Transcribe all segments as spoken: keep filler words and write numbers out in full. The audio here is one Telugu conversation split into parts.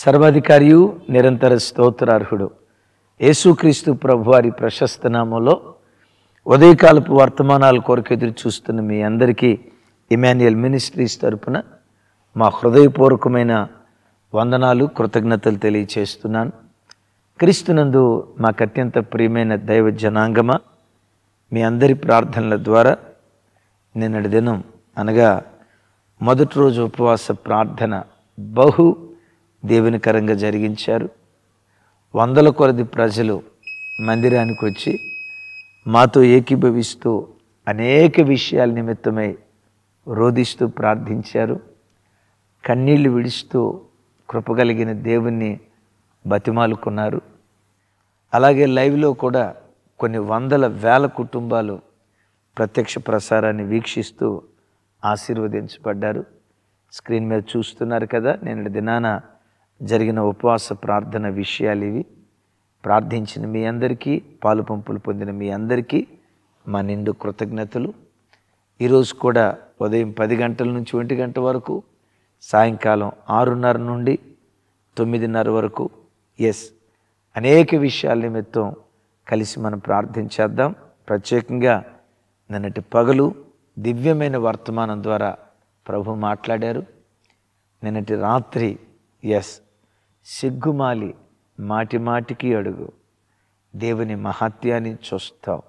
సర్వాధికారియు నిరంతర స్తోత్రార్హుడు యేసుక్రీస్తు ప్రభువారి ప్రశస్త నామములో ఉదయకాలపు వర్తమానాల కొరకు ఎదురు చూస్తున్న మీ అందరికీ ఇమాన్యుయల్ మినిస్ట్రీస్ తరపున మా హృదయపూర్వకమైన వందనాలు కృతజ్ఞతలు తెలియచేస్తున్నాను. క్రీస్తునందు మాకు అత్యంత ప్రియమైన దైవ జనాంగమ, మీ అందరి ప్రార్థనల ద్వారా నిన్నటి దినం అనగా మొదటి రోజు ఉపవాస ప్రార్థన బహు దేవునికరంగా జరిగించారు. వందల కొలది ప్రజలు మందిరానికి వచ్చి మాతో ఏకీభవిస్తూ అనేక విషయాల నిమిత్తమై రోదిస్తూ ప్రార్థించారు. కన్నీళ్లు విడుస్తూ కృపగలిగిన దేవుణ్ణి బతిమాలుకున్నారు. అలాగే లైవ్లో కూడా కొన్ని వందల వేల కుటుంబాలు ప్రత్యక్ష ప్రసారాన్ని వీక్షిస్తూ ఆశీర్వదించబడ్డారు. స్క్రీన్ మీద చూస్తున్నారు కదా, నేను దినాన జరిగిన ఉపవాస ప్రార్థన విషయాలు ఇవి. ప్రార్థించిన మీ అందరికీ, పాలు పంపులు పొందిన మీ అందరికీ మా నిండు కృతజ్ఞతలు. ఈరోజు కూడా ఉదయం పది గంటల నుంచి ఒంటి గంట వరకు, సాయంకాలం ఆరున్నర నుండి తొమ్మిదిన్నర వరకు ఎస్ అనేక విషయాల నిమిత్తం కలిసి మనం ప్రార్థించేద్దాం. ప్రత్యేకంగా నిన్నటి పగలు దివ్యమైన వర్తమానం ద్వారా ప్రభు మాట్లాడారు. నిన్నటి రాత్రి ఎస్ సిగ్గుమాలి మాటి మాటికి అడుగు, దేవుని మహత్యాన్ని చూస్తావు.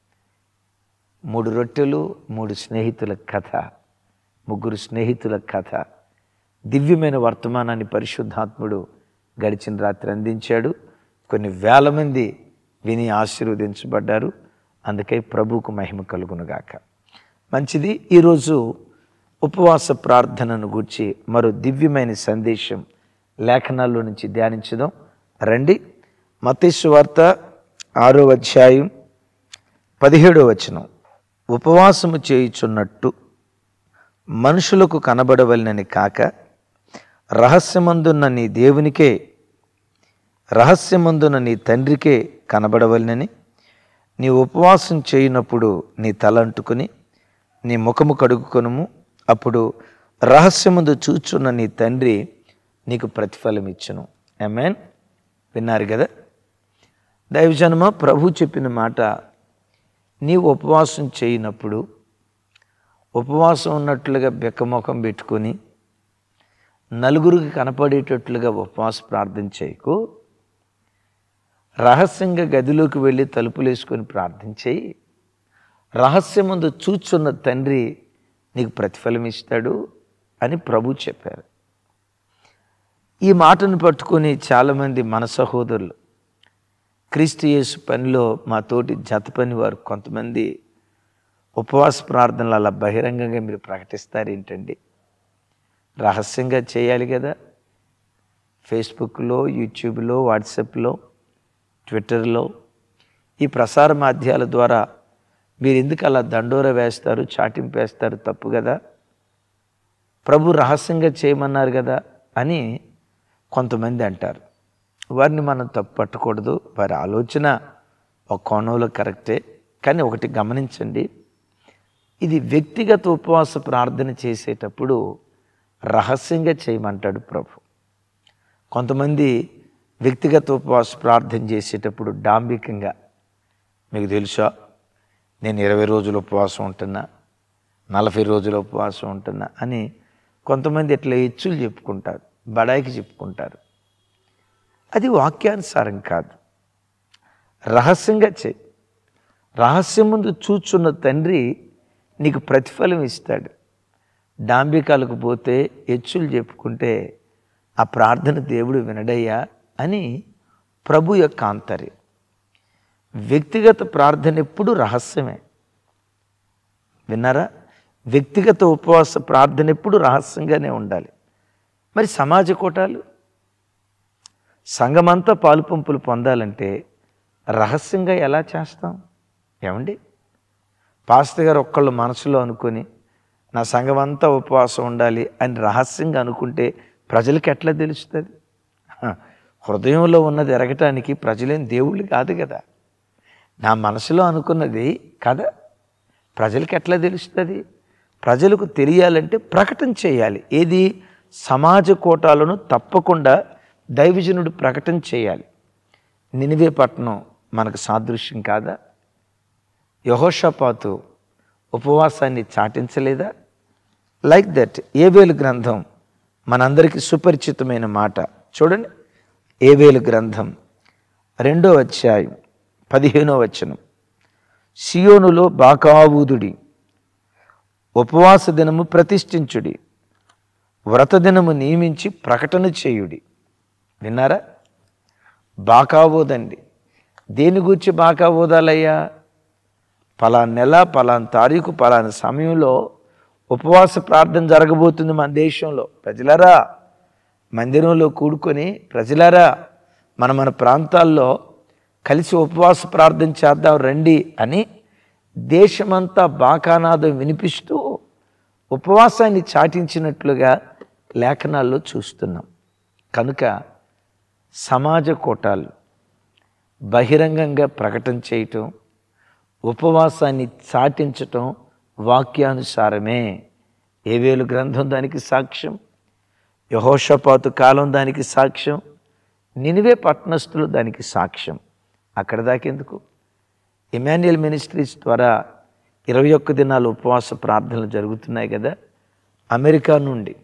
మూడు రొట్టెలు మూడు స్నేహితుల కథ, ముగ్గురు స్నేహితుల కథ, దివ్యమైన వర్తమానాన్ని పరిశుద్ధాత్ముడు గడిచిన రాత్రి అందించాడు. కొన్ని వేల మంది విని ఆశీర్వదించబడ్డారు. అందుకై ప్రభువుకు మహిమ కలుగునుగాక. మంచిది. ఈరోజు ఉపవాస ప్రార్థనను గూర్చి మరో దివ్యమైన సందేశం లేఖనాల్లో నుంచి ధ్యానించుదాం రండి. మత్తయి సువార్త ఆరో అధ్యాయం పదిహేడో వచనం. ఉపవాసము చేయుచున్నట్టు మనుషులకు కనబడవలనని కాక రహస్యమందున్న నీ దేవునికే, రహస్యమందున్న నీ తండ్రికే కనబడవలనని నీ ఉపవాసం చేయనప్పుడు నీ తల అంటుకుని నీ ముఖము కడుగుకొనుము. అప్పుడు రహస్యమందు చూచున్న నీ తండ్రి నీకు ప్రతిఫలం ఇచ్చును. ఆమేన్. విన్నారు కదా దైవజనమా, ప్రభు చెప్పిన మాట, నీవు ఉపవాసం చేయనప్పుడు ఉపవాసం ఉన్నట్లుగా బెక్కముఖం పెట్టుకొని నలుగురికి కనపడేటట్లుగా ఉపవాస ప్రార్థన చేయకు. రహస్యంగా గదిలోకి వెళ్ళి తలుపులు వేసుకొని ప్రార్థన చేయి. రహస్యమందు చూచున్న తండ్రి నీకు ప్రతిఫలం ఇస్తాడు అని ప్రభు చెప్పారు. ఈ మాటను పట్టుకొని చాలామంది మన సహోదరులు క్రీస్తు యేసు పనిలో మా తోటి జత పని వారు కొంతమంది ఉపవాస ప్రార్థనలు అలా బహిరంగంగా మీరు ప్రకటిస్తారు ఏంటండి? రహస్యంగా చేయాలి కదా. ఫేస్బుక్లో, యూట్యూబ్లో, వాట్సాప్లో, ట్విట్టర్లో ఈ ప్రసార మాధ్యాల ద్వారా మీరు ఎందుకు అలా దండోర వేస్తారు, చాటింపు వేస్తారు? తప్పు కదా. ప్రభు రహస్యంగా చేయమన్నారు కదా అని కొంతమంది అంటారు. వారిని మనం తప్పు పట్టకూడదు. వారి ఆలోచన ఒక కోణంలో కరెక్టే. కానీ ఒకటి గమనించండి, ఇది వ్యక్తిగత ఉపవాస ప్రార్థన చేసేటప్పుడు రహస్యంగా చేయమంటాడు ప్రభు. కొంతమంది వ్యక్తిగత ఉపవాస ప్రార్థన చేసేటప్పుడు డాంబికంగా, మీకు తెలుసా నేను ఇరవై రోజులు ఉపవాసం ఉంటున్నా, నలభై రోజుల ఉపవాసం ఉంటున్నా అని కొంతమంది ఇట్లా హెచ్చులు చెప్పుకుంటారు, బడాయికి చెప్పుకుంటారు. అది వాక్యానుసారం కాదు. రహస్యంగా చేయి. రహస్యం ముందు చూచున్న తండ్రి నీకు ప్రతిఫలం ఇస్తాడు. డాంబికాలకు పోతే హెచ్చులు చెప్పుకుంటే ఆ ప్రార్థన దేవుడు వినడయ్యా అని ప్రభు యొక్క ఆంతర్యం. వ్యక్తిగత ప్రార్థన ఎప్పుడు రహస్యమే. విన్నారా? వ్యక్తిగత ఉపవాస ప్రార్థన ఎప్పుడు రహస్యంగానే ఉండాలి. మరి సమాజ కూటాలు, సంఘమంతా పాలు పంపులు పొందాలంటే రహస్యంగా ఎలా చేస్తాం? ఏమండి, పాస్టర్ గారు ఒక్కళ్ళు మనసులో అనుకొని నా సంఘం అంతా ఉపవాసం ఉండాలి అని రహస్యంగా అనుకుంటే ప్రజలకి ఎట్లా తెలుస్తుంది? హృదయంలో ఉన్నది ఎరగటానికి ప్రజలేం దేవుళ్ళు కాదు కదా. నా మనసులో అనుకున్నది కదా, ప్రజలకి ఎట్లా తెలుస్తుంది? ప్రజలకు తెలియాలంటే ప్రకటన చేయాలి. ఏది? సమాజ కోటాలను తప్పకుండా దైవజనుడు ప్రకటన చేయాలి. నినివే పట్టణం మనకు సాదృశ్యం కాదా? యెహోషాపాతు ఉపవాసాన్ని చాటించలేదా? లైక్ దట్ ఏబేలు గ్రంథం మనందరికీ సుపరిచితమైన మాట. చూడండి, ఏబేలు గ్రంథం రెండో అధ్యాయం పదిహేనో వచనం. సియోనులో బాకావూదుడి, ఉపవాస దినము ప్రతిష్ఠించుడి, వ్రత దినము నియమించి ప్రకటన చేయుడి. విన్నారా? బాకావోదండి. దేని గురించి బాకావోదాలయ్యా? పలానా నెల, పలానా తారీఖు, పలానా సమయంలో ఉపవాస ప్రార్థన జరగబోతుంది మన దేశంలో. ప్రజలారా, మందిరంలో కూడుకొని ప్రజలారా, మన మన ప్రాంతాల్లో కలిసి ఉపవాస ప్రార్థన చేద్దాం రండి అని దేశమంతా బాకానాదం వినిపిస్తూ ఉపవాసాన్ని చాటించినట్లుగా లేఖనాల్లో చూస్తున్నాం. కనుక సమాజ కూటాలు బహిరంగంగా ప్రకటన చేయటం, ఉపవాసాన్ని చాటించటం వాక్యానుసారమే. ఏబేలు గ్రంథం దానికి సాక్ష్యం, యెహోషాపాతు కాలం దానికి సాక్ష్యం, నినివే పట్టణస్థులు దానికి సాక్ష్యం. అక్కడ దాకెందుకు? ఇమాన్యుయల్ మినిస్ట్రీస్ ద్వారా ఇరవై ఒక్క దినాలు ఉపవాస ప్రార్థనలు జరుగుతున్నాయి కదా. అమెరికా నుండి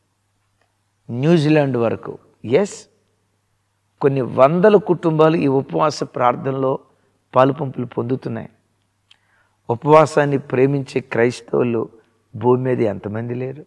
న్యూజిలాండ్ వరకు ఎస్ కొన్ని వందల కుటుంబాలు ఈ ఉపవాస ప్రార్థనలో పాలుపంపులు పొందుతున్నాయి. ఉపవాసాన్ని ప్రేమించే క్రైస్తవులు భూమి మీద ఎంతమంది లేరు?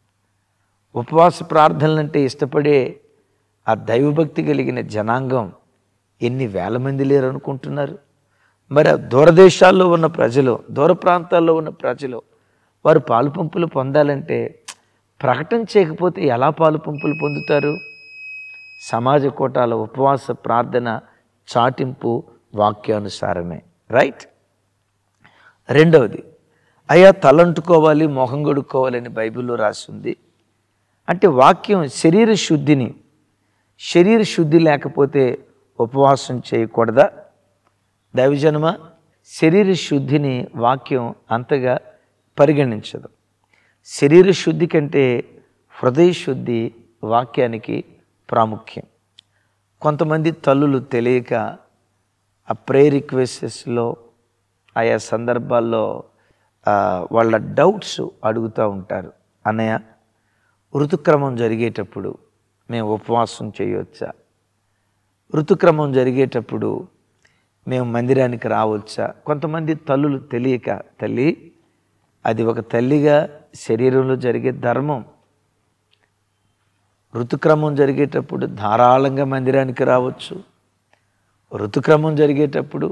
ఉపవాస ప్రార్థనలంటే ఇష్టపడే ఆ దైవభక్తి కలిగిన జనాంగం ఎన్ని వేల మంది లేరు అనుకుంటున్నారు? మరి దూరదేశాల్లో ఉన్న ప్రజలు, దూర ప్రాంతాల్లో ఉన్న ప్రజలు వారు పాలుపంపులు పొందాలంటే ప్రకటన చేయకపోతే ఎలా పాలుపంపులు పొందుతారు? సమాజ కూటాల ఉపవాస ప్రార్థన చాటింపు వాక్యానుసారమే. రైట్. రెండవది, అయ్యా తలంటుకోవాలి, మొహం కడుక్కోవాలని బైబిల్లో రాసింది. అంటే వాక్యం శరీర శుద్ధిని, శరీర శుద్ధి లేకపోతే ఉపవాసం చేయకూడదా? దైవజనమ, శరీర శుద్ధిని వాక్యం అంతగా పరిగణించదు. శరీర శుద్ధి కంటే హృదయ శుద్ధి వాక్యానికి ప్రాముఖ్యం. కొంతమంది తల్లులు తెలియక ఆ ప్రేయర్ రిక్వెస్ట్స్లో ఆయా సందర్భాల్లో వాళ్ళ డౌట్స్ అడుగుతూ ఉంటారు. అన్నయ్య, ఋతుక్రమం జరిగేటప్పుడు మేము ఉపవాసం చేయవచ్చా? ఋతుక్రమం జరిగేటప్పుడు మేము మందిరానికి రావచ్చా? కొంతమంది తల్లులు తెలియక, తల్లి అది ఒక తల్లిగా శరీరంలో జరిగే ధర్మం. ఋతుక్రమం జరిగేటప్పుడు ధారాళంగా మందిరానికి రావచ్చు. ఋతుక్రమం జరిగేటప్పుడు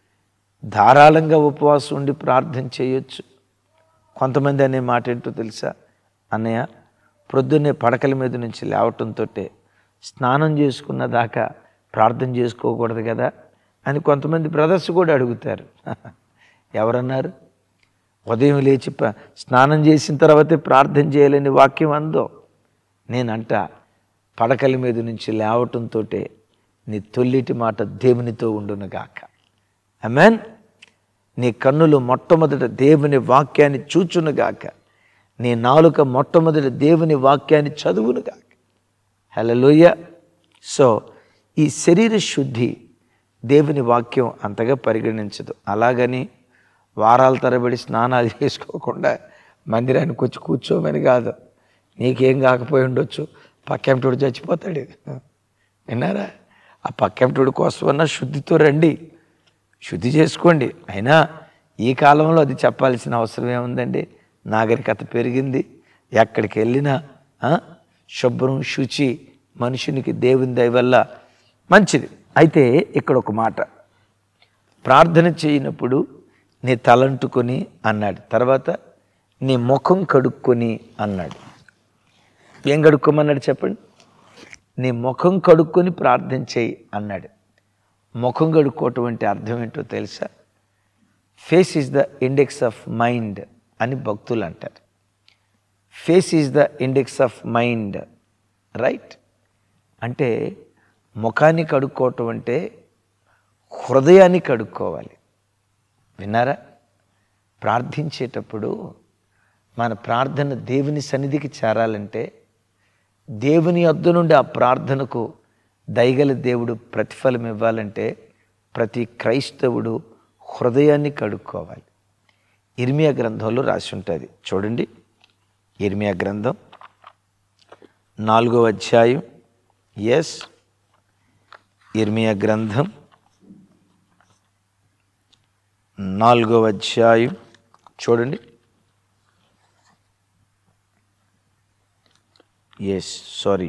ధారాళంగా ఉపవాసం ఉండి ప్రార్థన చేయొచ్చు. కొంతమంది అనే మాట ఏంటో తెలుసా? అన్నయ్య, ప్రొద్దున్నే పడకల మీద నుంచి లేవటంతో స్నానం చేసుకున్న దాకా ప్రార్థన చేసుకోకూడదు కదా అని కొంతమంది బ్రదర్స్ కూడా అడుగుతారు. ఎవరన్నారు? ఉదయం లేచి స్నానం చేసిన తర్వాతే ప్రార్థన చేయాలని వాక్యం అందో. నేనంట, పడకల మీద నుంచి లేవటంతో నీ తొల్లిటి మాట దేవునితో ఉండునుగాక. ఆమేన్. నీ కన్నులు మొట్టమొదట దేవుని వాక్యాన్ని చూచునుగాక. నీ నాలుక మొట్టమొదట దేవుని వాక్యాన్ని చదువునుగాక. హల్లెలూయా. సో ఈ శరీర శుద్ధి దేవుని వాక్యం అంతగా పరిగణించదు. అలాగని వారాల తరబడి స్నానాలు చేసుకోకుండా మందిరానికి వచ్చి కూర్చోమని కాదు. నీకేం కాకపోయి ఉండొచ్చు, పక్కెంటోడు చచ్చిపోతాడు. విన్నారా? ఆ పక్కెంటోడు కోసమన్నా శుద్ధితో రండి, శుద్ధి చేసుకోండి. అయినా ఈ కాలంలో అది చెప్పాల్సిన అవసరం ఏముందండి? నాగరికత పెరిగింది. ఎక్కడికి వెళ్ళినా శుభ్రం, శుచి మనుషునికి దేవుని దయ వల్ల మంచిది. అయితే ఇక్కడ ఒక మాట, ప్రార్థన చేయనప్పుడు నీ తలంటుకొని అన్నాడు. తర్వాత నీ ముఖం కడుక్కొని అన్నాడు. ఏం కడుక్కోమన్నాడు చెప్పండి? నీ ముఖం కడుక్కొని ప్రార్థన చేయి అన్నాడు. ముఖం కడుక్కోవటం అంటే అర్థం ఏంటో తెలుసా? Face is the index of mind అని భక్తులు అంటారు. Face is the index of mind. Right. అంటే ముఖాన్ని కడుక్కోవటం అంటే హృదయాన్ని కడుక్కోవాలి. విన్నారా? ప్రార్థించేటప్పుడు మన ప్రార్థన దేవుని సన్నిధికి చేరాలంటే దేవుని యొద్ద నుండి ఆ ప్రార్థనకు దయగల దేవుడు ప్రతిఫలం ఇవ్వాలంటే ప్రతి క్రైస్తవుడు హృదయాన్ని కడుక్కోవాలి. ఇర్మియా గ్రంథంలో రాసి ఉంటుంది చూడండి. ఇర్మియా గ్రంథం నాలుగో అధ్యాయం. ఎస్, ఇర్మియా గ్రంథం నాలుగో అధ్యాయం చూడండి. ఎస్ సారీ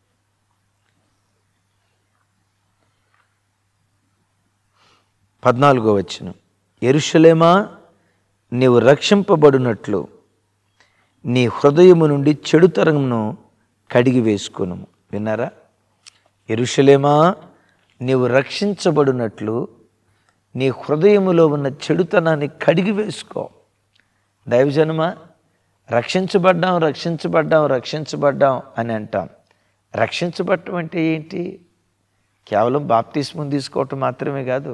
పద్నాలుగో వచనం. యెరూషలేమా, నీవు రక్షింపబడినట్లు నీ హృదయము నుండి చెడుతరమును కడిగి వేసుకును. విన్నారా? యెరూషలేమా, నీవు రక్షించబడినట్లు నీ హృదయములో ఉన్న చెడుతనాన్ని కడిగి వేసుకో. దైవజనమా, రక్షించబడ్డాం రక్షించబడ్డాం రక్షించబడ్డాం అని అంటాం. రక్షించబడటం అంటే ఏంటి? కేవలం బాప్తిస్మం తీసుకోవటం మాత్రమే కాదు,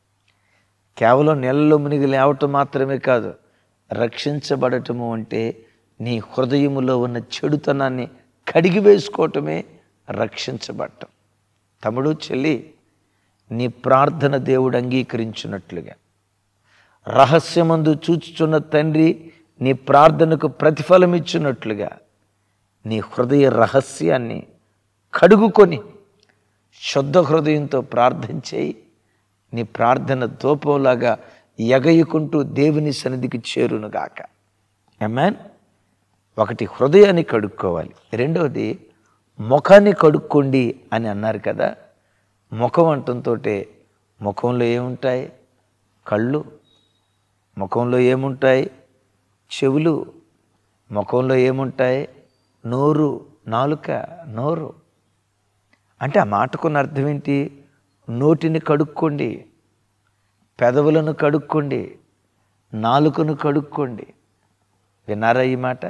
కేవలం నీళ్ళలో మునిగి లేవటం మాత్రమే కాదు. రక్షించబడటము అంటే నీ హృదయములో ఉన్న చెడుతనాన్ని కడిగి వేసుకోవటమే రక్షించబడటం. తమ్ముడు, చెల్లి, నీ ప్రార్థన దేవుడు అంగీకరించినట్లుగా, రహస్యమందు చూచుచున్న తండ్రి నీ ప్రార్థనకు ప్రతిఫలం ఇచ్చినట్లుగా నీ హృదయ రహస్యాన్ని కడుగుకొని శుద్ధ హృదయంతో ప్రార్థన చేయి. నీ ప్రార్థన ధూపంలాగా ఎగయుకుంటూ దేవుని సన్నిధికి చేరునుగాక. ఆమేన్. ఒకటి, హృదయాన్ని కడుక్కోవాలి. రెండవది, ముఖాన్ని కడుక్కోండి అని అన్నారు కదా. ముఖం అంటంతో ముఖంలో ఏముంటాయి? కళ్ళు. ముఖంలో ఏముంటాయి? చెవులు. ముఖంలో ఏముంటాయి? నోరు, నాలుక, నోరు. అంటే ఆ మాటకున్న అర్థం ఏంటి? నోటిని కడుక్కోండి, పెదవులను కడుక్కోండి, నాలుకను కడుక్కోండి. విన్నారా ఈ మాట?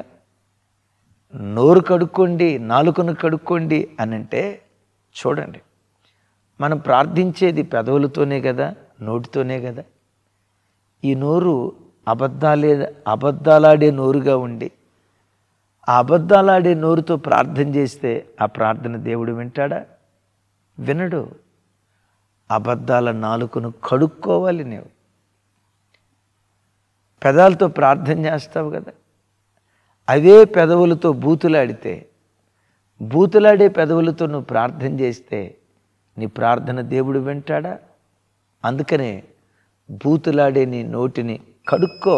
నోరు కడుక్కోండి, నాలుకను కడుక్కోండి అని అంటే చూడండి, మనం ప్రార్థించేది పెదవులతోనే కదా, నోటితోనే కదా. ఈ నోరు అబద్ధాలే అబద్ధాలాడే నోరుగా ఉండి ఆ అబద్ధాలాడే నోరుతో ప్రార్థన చేస్తే ఆ ప్రార్థన దేవుడు వింటాడా? వినడు. అబద్ధాల నాలుకను కడుక్కోవాలి. నీవు పెదాలతో ప్రార్థన చేస్తావు కదా, అవే పెదవులతో బూతులాడితే, బూతులాడే పెదవులతో నువ్వు ప్రార్థన చేస్తే నీ ప్రార్థన దేవుడు వింటాడా? అందుకనే బూతులాడే నీ నోటిని కడుక్కో.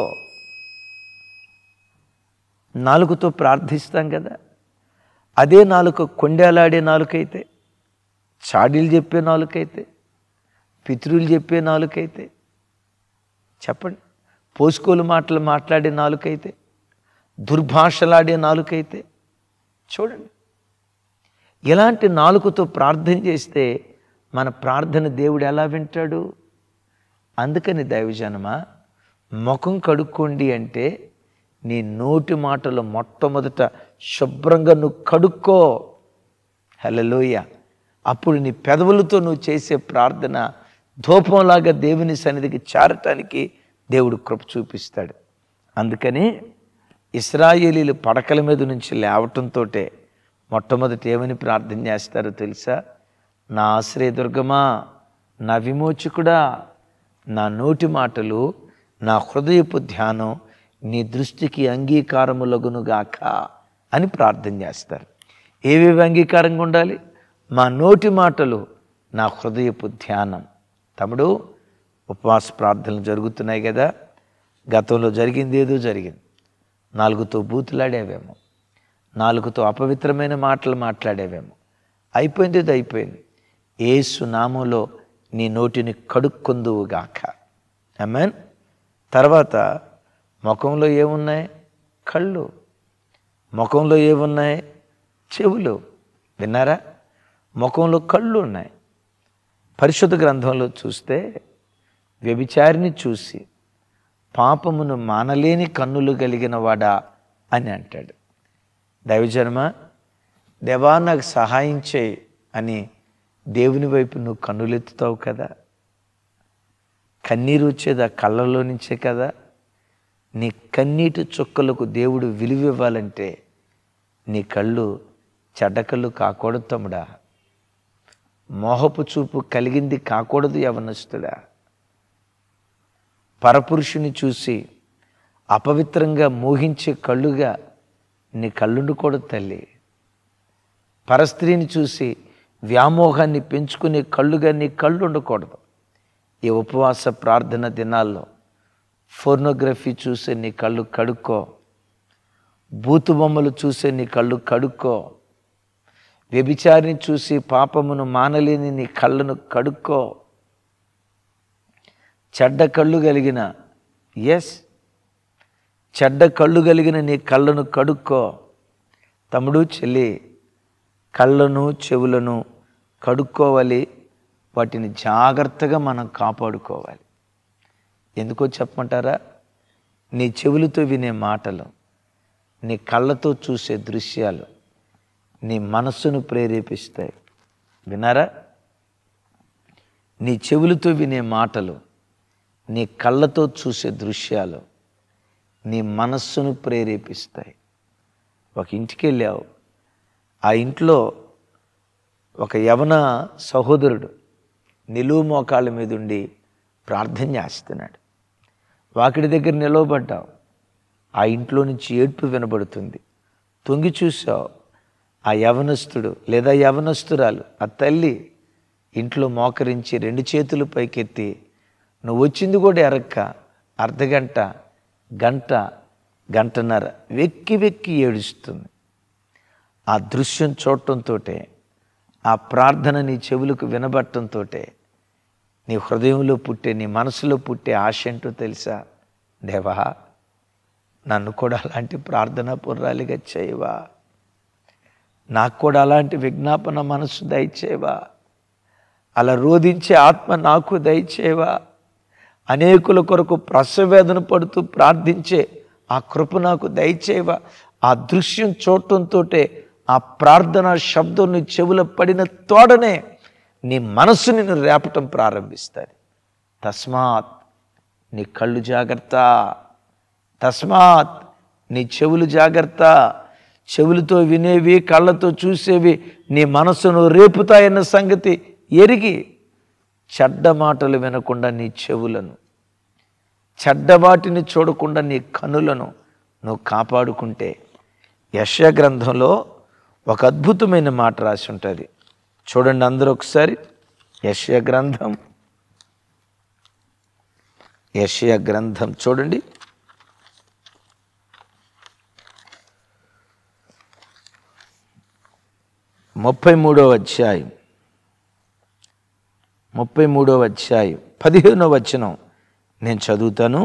నాలుకతో ప్రార్థిస్తాం కదా, అదే నాలుక కొండేలాడే నాలుకైతే, చాడీలు చెప్పే నాలుకైతే, పితరులు చెప్పే నాలుకైతే, చెప్పండి, పోసుకోలు మాటలు మాట్లాడే నాలుకైతే, దుర్భాషలాడే నాలుకైతే, చూడండి, ఇలాంటి నాలుకతో ప్రార్థన చేస్తే మన ప్రార్థన దేవుడు ఎలా వింటాడు? అందుకని దైవజనమా, ముఖం కడుక్కోండి అంటే నీ నోటి మాటలు మొట్టమొదట శుభ్రంగా నువ్వు కడుక్కో. హల్లెలూయా. అప్పుడు నీ పెదవులతో నువ్వు చేసే ప్రార్థన ధూపంలాగా దేవుని సన్నిధికి చేరటానికి దేవుడు కృప చూపిస్తాడు. అందుకని ఇశ్రాయేలీలు పడకల మీద నుంచి లేవటంతో మొట్టమొదటి ఏమని ప్రార్థన చేస్తారో తెలుసా? నా ఆశ్రయదుర్గమా, నా విమోచకుడా, నా నోటి మాటలు, నా హృదయపు ధ్యానం నీ దృష్టికి అంగీకారములగునుగాక అని ప్రార్థన చేస్తారు. ఏవేవి అంగీకారంగా ఉండాలి? మా నోటి మాటలు, నా హృదయపు ధ్యానం. తమ్ముడు, ఉపవాస ప్రార్థనలు జరుగుతున్నాయి కదా, గతంలో జరిగింది ఏదో జరిగింది. నాలుగుతో బూతులాడేవేమో, నాలుగుతో అపవిత్రమైన మాటలు మాట్లాడేవేమో, అయిపోయింది ఇది అయిపోయింది. యేసు నామములో నీ నోటిని కడుక్కొందువుగాక. ఆమేన్. తర్వాత ముఖంలో ఏమున్నాయి? కళ్ళు. ముఖంలో ఏమున్నాయి? చెవులు. విన్నారా? ముఖంలో కళ్ళు ఉన్నాయి. పరిశుద్ధ గ్రంథంలో చూస్తే వ్యభిచారిని చూసి పాపమును మానలేని కన్నులు కలిగిన వాడా అని అంటాడు. దైవజన్మ, దేవా నాకు సహాయం చేయి అని దేవుని వైపు నువ్వు కన్నులెత్తుతావు కదా. కన్నీరు వచ్చేది ఆ కళ్ళలో నుంచే కదా. నీ కన్నీటి చుక్కలకు దేవుడు విలువ ఇవ్వాలంటే నీ కళ్ళు చెడ్డ కళ్ళు కాకూడదు తమ్ముడా. మోహపు చూపు కలిగింది కాకూడదు యవనస్తుడా. పరపురుషుని చూసి అపవిత్రంగా మోహించే కళ్ళుగా నీ కళ్ళుండకూడదు తల్లి. పరస్త్రీని చూసి వ్యామోహాన్ని పెంచుకునే కళ్ళుగా నీ కళ్ళు ఉండకూడదు. ఈ ఉపవాస ప్రార్థన దినాల్లో ఫోర్నోగ్రఫీ చూసే నీ కళ్ళు కడుక్కో, బూతు బొమ్మలు చూసే నీ కళ్ళు కడుక్కో, వ్యభిచారిని చూసి పాపమును మానలేని నీ కళ్ళను కడుక్కో. చెడ్డ కళ్ళు కలిగిన ఎస్ చెడ్డ కళ్ళు కలిగిన నీ కళ్ళను కడుక్కో. తమ్ముడు చెల్లి, కళ్ళను చెవులను కడుక్కోవాలి. వాటిని జాగ్రత్తగా మనం కాపాడుకోవాలి. ఎందుకో చెప్పమంటారా? నీ చెవులతో వినే మాటలు, నీ కళ్ళతో చూసే దృశ్యాలు నీ మనస్సును ప్రేరేపిస్తాయి. విన్నారా? నీ చెవులతో వినే మాటలు, నీ కళ్ళతో చూసే దృశ్యాలు నీ మనస్సును ప్రేరేపిస్తాయి. ఒక ఇంటికి వెళ్ళావు, ఆ ఇంట్లో ఒక యవన సహోదరుడు నిలువు మోకాళ్ళ మీద ఉండి ప్రార్థన చేస్తున్నాడు. వాకిడి దగ్గర నిలవబడ్డావు, ఆ ఇంట్లో నుంచి ఏడ్పు వినబడుతుంది. తొంగి చూసావు, ఆ యవనస్తుడు లేదా యవనస్తురాలు, ఆ తల్లి ఇంట్లో మోకరించి రెండు చేతులు పైకెత్తి నువ్వు వచ్చింది కూడా ఎరక్క అర్ధగంట గంట గంటన్నర వెక్కి వెక్కి ఏడుస్తుంది. ఆ దృశ్యం చూడటంతో, ఆ ప్రార్థన నీ చెవులకు వినబట్టంతో నీ హృదయంలో పుట్టే, నీ మనసులో పుట్టే ఆశ ఏంటో తెలుసా? దేవా, నన్ను కూడా అలాంటి ప్రార్థనా పుర్రాలిగా చేయవా, నాకు కూడా అలాంటి విజ్ఞాపన మనసు దయచేవా, అలా రోధించే ఆత్మ నాకు దయచేవా, అనేకుల కొరకు ప్రసవేదన పడుతూ ప్రార్థించే ఆ కృప నాకు దయచేవా. ఆ దృశ్యం చూడటంతో, ఆ ప్రార్థన శబ్దం నీ చెవుల పడిన తోడనే నీ మనస్సు నిన్ను రేపటం ప్రారంభిస్తుంది. తస్మాత్ నీ కళ్ళు జాగ్రత్త, తస్మాత్ నీ చెవులు జాగ్రత్త. చెవులతో వినేవి, కళ్ళతో చూసేవి నీ మనస్సును రేపుతాయన్న సంగతి ఎరిగి చెడ్డ మాటలు వినకుండా నీ చెవులను, చెడ్డ వాటిని చూడకుండా నీ కనులను నువ్వు కాపాడుకుంటే, యెషయా గ్రంథంలో ఒక అద్భుతమైన మాట రాసి ఉంటుంది. చూడండి అందరూ ఒకసారి. యెషయా గ్రంథం యెషయా గ్రంథం చూడండి. ముప్పై మూడవ అధ్యాయం ముప్పై మూడవ అధ్యాయం పదిహేనవ వచనం నేను చదువుతాను.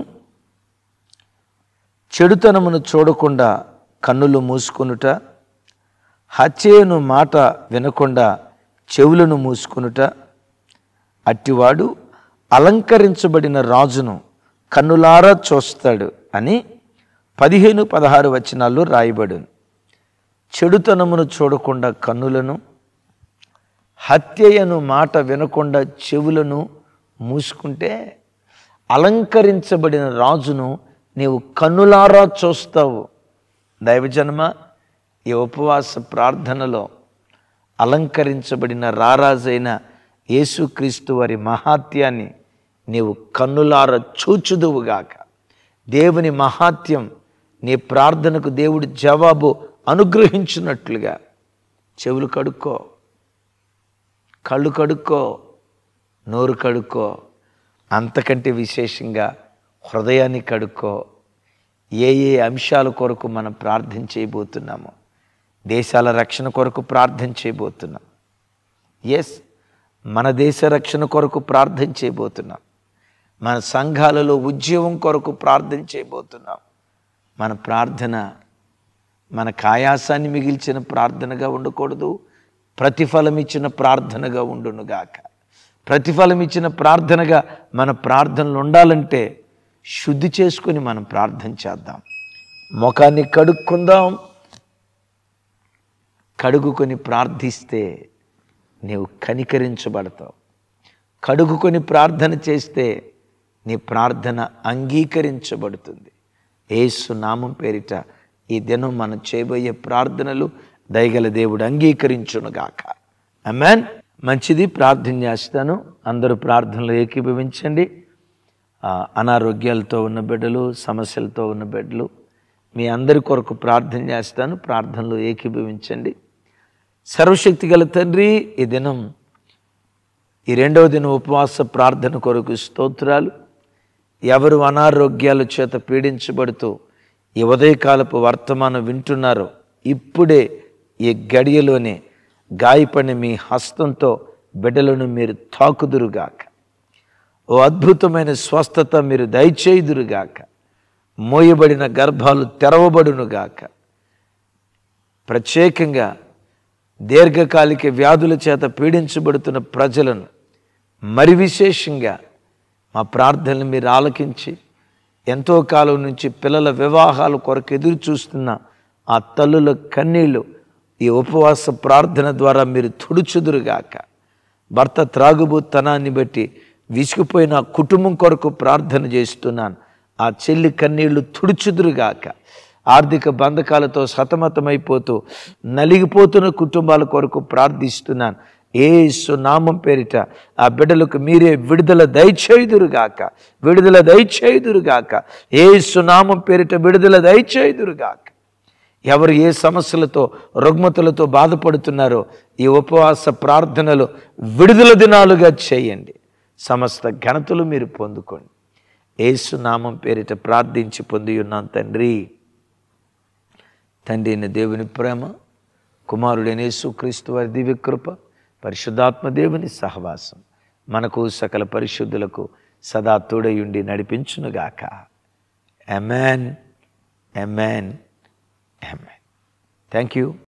చెడుతనమును చూడకుండా కన్నులు మూసుకొనుట, హత్యను మాట వినకుండా చెవులను మూసుకొనుట, అట్టివాడు అలంకరించబడిన రాజును కన్నులారా చూస్తాడు అని పదిహేను పదహారు వచనాల్లో రాయబడును. చెడుతనమును చూడకుండా కన్నులను, హత్యయను మాట వినకుండా చెవులను మూసుకుంటే అలంకరించబడిన రాజును నీవు కన్నులారా చూస్తావు. దైవజన్మ, ఈ ఉపవాస ప్రార్థనలో అలంకరించబడిన రారాజైన యేసుక్రీస్తు వారి మహాత్యాన్ని నీవు కన్నులారా చూచుదువుగాక. దేవుని మహాత్యం నీ ప్రార్థనకు దేవుడు జవాబు అనుగ్రహించినట్లుగా చెవులు కడుక్కో, కళ్ళు కడుక్కో, నోరు కడుక్కో, అంతకంటే విశేషంగా హృదయాన్ని కడుక్కో. ఏ ఏ అంశాల కొరకు మనం ప్రార్థన చేయబోతున్నామో, దేశాల రక్షణ కొరకు ప్రార్థన చేయబోతున్నాం. ఎస్, మన దేశ రక్షణ కొరకు ప్రార్థన చేయబోతున్నాం. మన సంఘాలలో ఉద్యోగం కొరకు ప్రార్థన చేయబోతున్నాం. మన ప్రార్థన మన ఆయాసాన్ని మిగిల్చిన ప్రార్థనగా ఉండకూడదు, ప్రతిఫలం ఇచ్చిన ప్రార్థనగా ఉండునుగాక. ప్రతిఫలం ఇచ్చిన ప్రార్థనగా మన ప్రార్థనలు ఉండాలంటే శుద్ధి చేసుకొని మనం ప్రార్థన చేద్దాం. ముఖాన్ని కడుక్కుందాం. కడుగుకొని ప్రార్థిస్తే నీవు కనికరించబడతావు. కడుగుకొని ప్రార్థన చేస్తే నీ ప్రార్థన అంగీకరించబడుతుంది. యేసు నామం పేరిట ఈ దినం మనం చేయబోయే ప్రార్థనలు దయగల దేవుడు అంగీకరించునుగాక. ఆమేన్. మంచిది, ప్రార్థన చేస్తాను. అందరూ ప్రార్థనలో ఏకీభవించండి. అనారోగ్యాలతో ఉన్న బిడ్డలు, సమస్యలతో ఉన్న బిడ్డలు, మీ అందరి కొరకు ప్రార్థన చేస్తాను. ప్రార్థనలో ఏకీభవించండి. సర్వశక్తి గల తండ్రి, ఈ దినం ఈ రెండవ దినం ఉపవాస ప్రార్థన కొరకు స్తోత్రాలు. ఎవరు అనారోగ్యాల చేత పీడించబడుతూ ఈ ఉదయకాలపు వర్తమానం వింటున్నారో, ఇప్పుడే ఈ గడియలోనే గాయపడిన మీ హస్తంతో బిడ్డలను మీరు తాకుదురుగాక. ఓ అద్భుతమైన స్వస్థత మీరు దయచేయుదురుగాక. మోయబడిన గర్భాలు తెరవబడునుగాక. ప్రత్యేకంగా దీర్ఘకాలిక వ్యాధుల చేత పీడించబడుతున్న ప్రజలను మరి విశేషంగా మా ప్రార్థనలు మీరు ఆలకించి, ఎంతో కాలం నుంచి పిల్లల వివాహాల కొరకు ఎదురు చూస్తున్న ఆ తల్లుల కన్నీళ్లు ఈ ఉపవాస ప్రార్థన ద్వారా మీరు తుడుచుదురుగాక. భర్త త్రాగుబోతనాన్ని బట్టి విసిగిపోయిన కుటుంబం కొరకు ప్రార్థన చేస్తున్నాను. ఆ చెల్లి కన్నీళ్లు తుడుచుదురుగాక. ఆర్థిక బంధకాలతో సతమతమైపోతూ నలిగిపోతున్న కుటుంబాల కొరకు ప్రార్థిస్తున్నాను. యేసు నామం పేరిట ఆ బిడ్డలకు మీరే విడుదల దయచేయుదురుగాక. విడుదల దయచేయుదురుగాక. యేసు నామం పేరిట విడుదల దయచేయుదురుగాక. ఎవరు ఏ సమస్యలతో, రుగ్మతలతో బాధపడుతున్నారో ఈ ఉపవాస ప్రార్థనలు విడుదల దినాలుగా చేయండి. సమస్త ఘనతలు మీరు పొందుకోండి. యేసు నామం పేరిట ప్రార్థించి పొంది ఉన్నాం తండ్రి. తండ్రి అయిన దేవుని ప్రేమ, కుమారుడైన యేసుక్రీస్తు వారి దివ్యకృప, పరిశుద్ధాత్మ దేవుని సహవాసం మనకు సకల పరిశుద్ధులకు సదా తోడయుండి నడిపించునుగాక. ఆమేన్, ఆమేన్, ఆమేన్. Thank you.